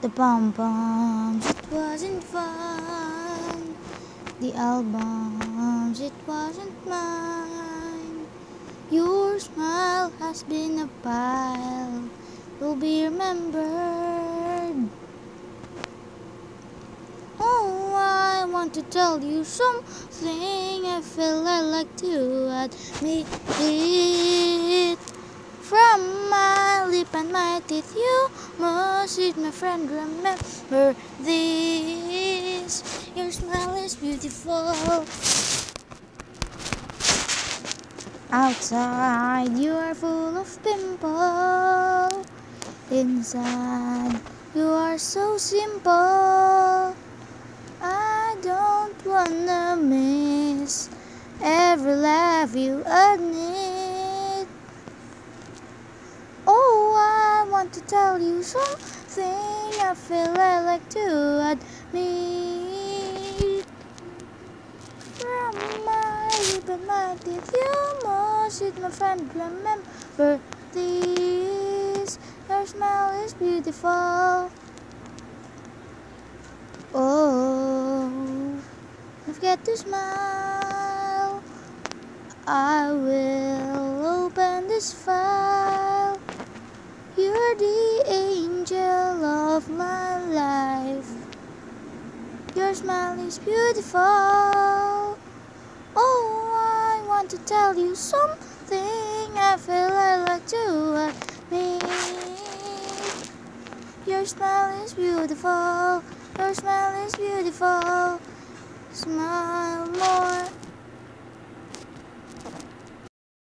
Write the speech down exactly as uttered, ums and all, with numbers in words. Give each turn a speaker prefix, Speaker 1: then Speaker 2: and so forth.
Speaker 1: The pompoms, it wasn't fun. The albums, it wasn't mine. Your smile has been a pile, will be remembered. Oh, I want to tell you something I feel I like to admit it. From my lip and my teeth, you must it, my friend, remember this. Your smile is beautiful. Outside, you are full of pimples. Inside, you are so simple. I don't wanna miss every laugh you admit. Oh, I want to tell you something I feel I like to admit. From my lip and my teeth, you must it, my friend, remember this. Your smile is beautiful. Oh, don't forget to smile. I will open this file. You're the angel of my life. Your smile is beautiful. Oh, I want to tell you something I feel I like to admit. Your smile is beautiful. Your smile is beautiful. Smile more.